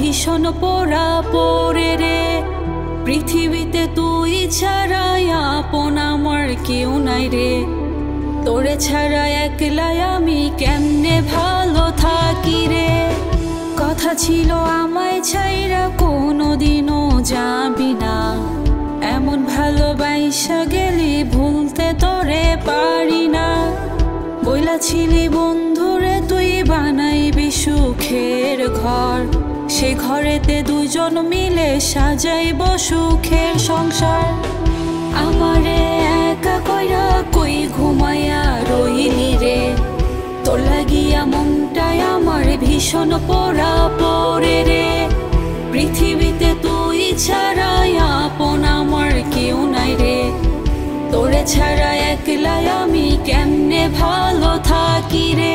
ভীষণ পোড়া পড়ে রে। পৃথিবীতে তুই ছাড়াই আপন আমার কেউ নাই রে। তোরে ছাড়া একলাই আমি কেমনে ভালো থাকি রে। কথা ছিল আমায় ছাইরা কোনোদিনও যাবি না, এমন ভালোবাসা গেলি ভুলতে তোরে পারি না। বইলাছিলি বন্ধুরে তুই বানাইবি সুখের ঘর, সে ঘরেতে দুজন মিলে সাজাইব সুখের সংসার। আমারে একা কইরা কই ঘুমাইয়া রইলি রে। তোর লাগিয়া মনটাই আমার ভীষণ পোড়া পড়ে রে। পৃথিবীতে তুই ছাড়াই আপন আমার কেউ নাই রে। তোরে ছাড়া একলাই আমি কেমনে ভালো থাকি রে।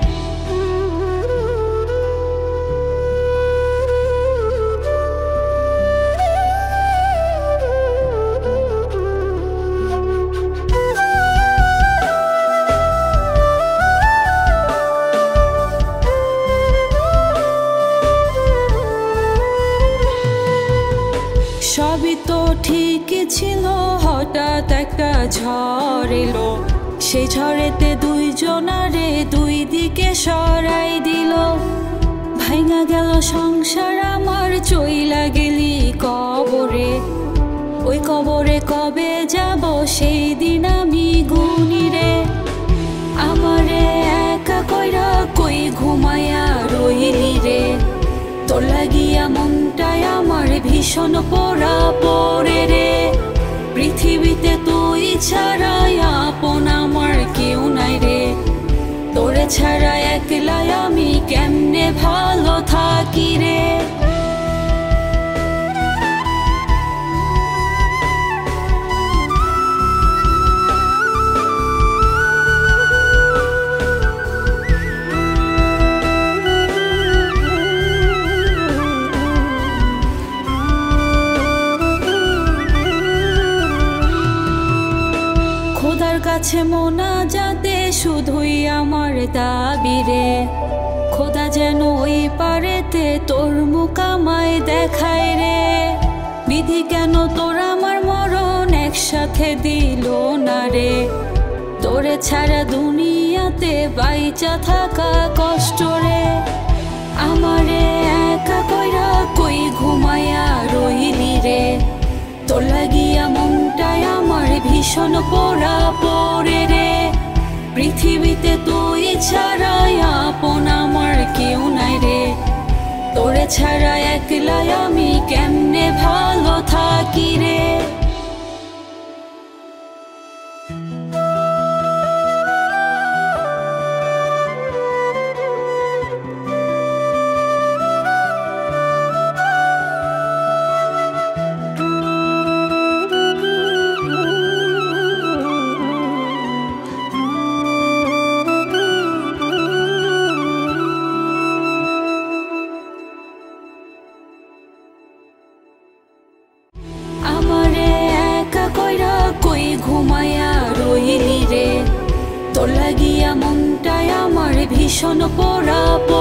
সবই তো ঠিকই ছিল, হঠাৎ একটা ঝড় এলো। সেই ঝড়েতে দুইজনারে দুই দিকে সরাই দিল। ভাঙা গেল সংসার আমার, চইলা গেলি কবরে। ওই কবরে কবে যাব সেই দিন আমি গুনি রে। আমারে একা কইরা কই ঘুমাইয়া রইলি রে। তোর লাগিয়া মনটাই আমার ভীষণ পোড়া পড়ে রে। পৃথিবীতে তুই ছাড়াই আপন আমার কেউ নাই রে। তোরে ছাড়া একলাই আমি কেমনে ভালো থাকি রে। খোদার কাছে মোনাজাতে শুধুই আমার দাবি রে। খোদা যেন ওই পারেতে তোর মুখ আমায় দেখায় রে। বিধি কেন তোর আমার মরণ একসাথে দিল না রে। তোরে ছাড়া দুনিয়াতে বাইচা থাকা কষ্ট রে। আমারে একা কইরা কই ঘুমাইয়া রইলি রে। তোর লাগিয়া মনটাই আমার ভীষণ পোড়া পড়ে রে। পৃথিবীতে তুই ছাড়াই আপন আমার কেউ নাই রে। তোরে ছাড়া একলাই আমি কেমনে ভালো থাকি রে। আমারে একা কইরা কই ঘুমাইয়া রইলি রে। তোর লাগিয়া মনটাই আমার ভীষণ পোড়া